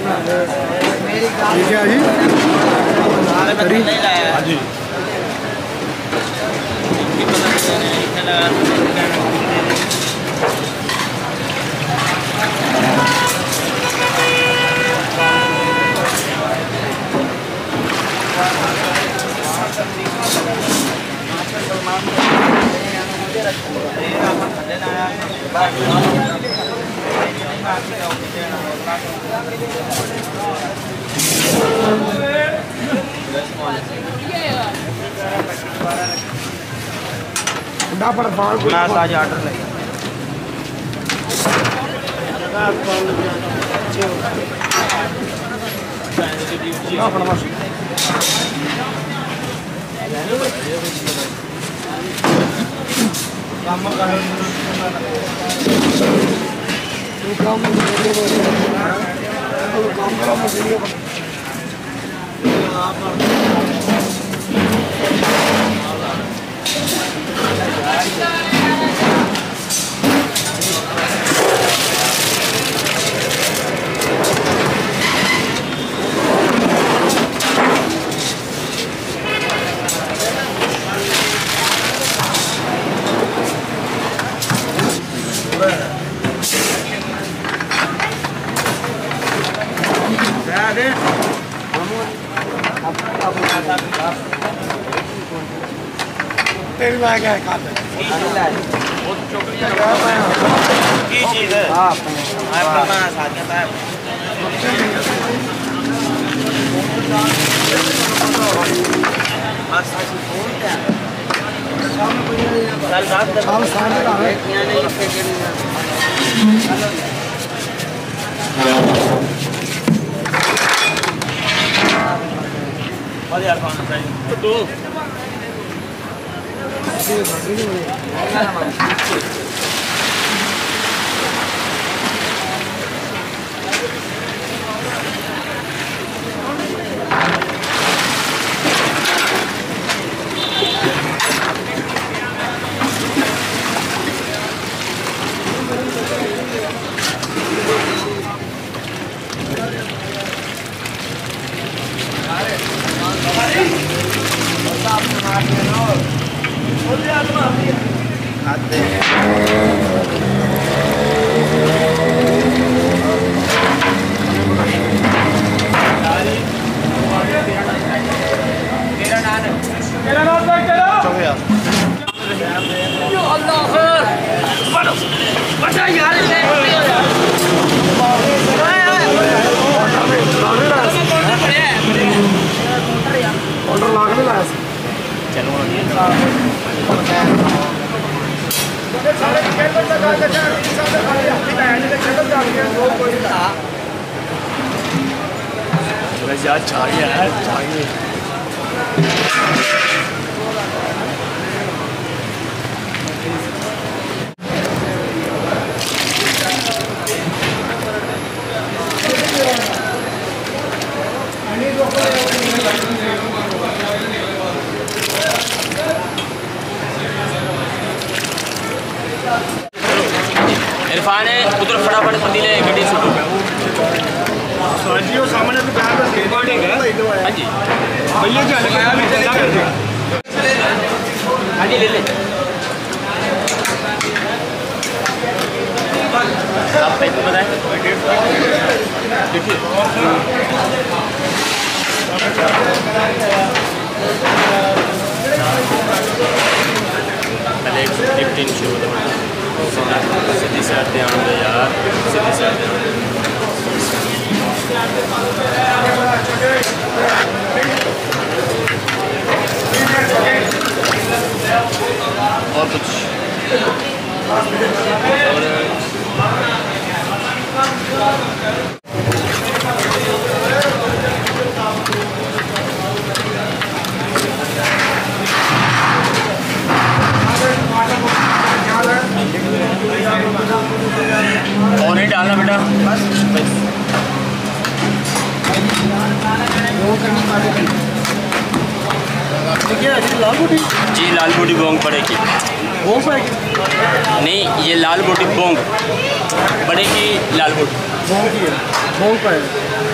ठीक है जी हाँ जी आज ऑर्डर लगे तेरी लायक है खाते की चीज है हां अपना साथ में है साल साल का है यहां नहीं और यार कौन चाहिए तो यार चाहिए यार चाहिए इरफान है उधर फटाफट पतीले गड्डी सुटो साजियो सामने तो बैठ के रिकॉर्डिंग है हां जी भैया जी लगाया भी चला कर दे हां जी ले ले आप पैसे बताएं देखिए पहले 15 शो सीधी से आते हैं यार सीधी से आते हैं और कुछ और नहीं डालना बेटा बस जी लाल बूटी बोंग पड़ेगी भोंग है नहीं, ये लाल बोटी बोंग, बड़े की लाल बोटी भोंग की है, भोंग का है।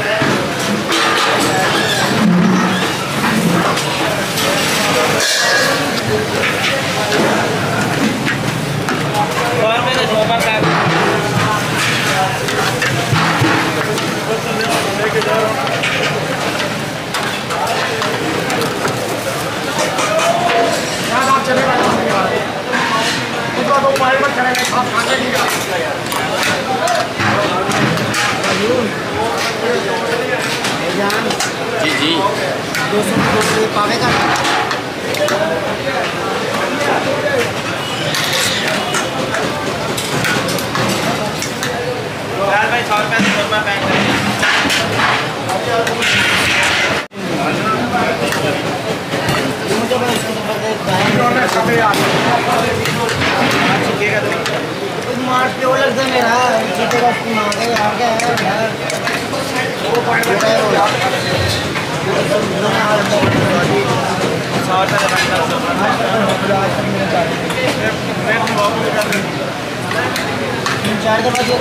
जी जी 200 पावे का भाई 100 रुपये 100 रुपये पैक मार्च पे वो लगता है मेरा जीते का मांगे यार क्या है यार वो पॉइंट बताया वो 4 के बाद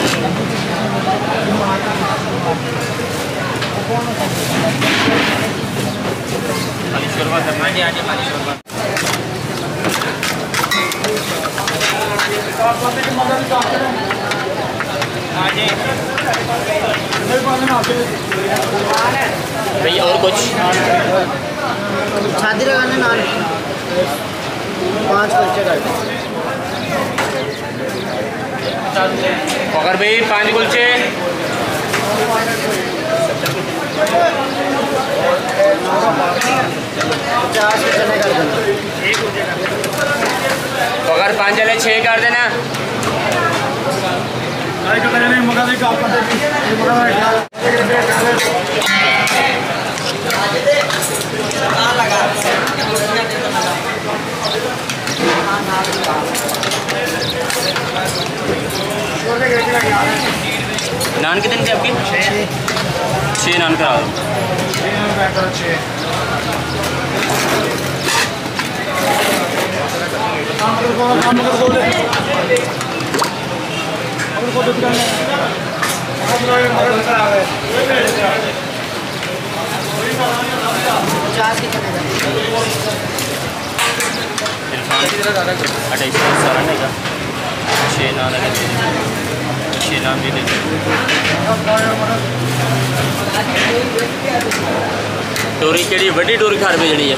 भैया और कुछ छाती लगाने नान 5 कुलचे कर अगर भाई 5 कुलचे, 50 के चने कर देना। अगर 5 चले 6 कर देना। नान कितने थे आपकी? 6 नान करा दो। सारा नहीं का 6 नान लगे, 6 नान दे देते। टोरी केड़ी वड्डी टोरी खार पे जड़ी है।